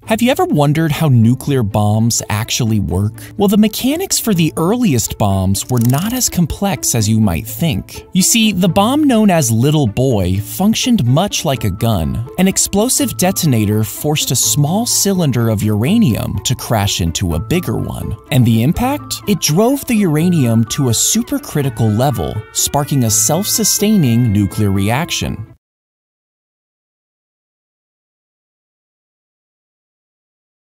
Have you ever wondered how nuclear bombs actually work? Well, the mechanics for the earliest bombs were not as complex as you might think. You see, the bomb known as Little Boy functioned much like a gun. An explosive detonator forced a small cylinder of uranium to crash into a bigger one. And the impact? It drove the uranium to a supercritical level, sparking a self-sustaining nuclear reaction.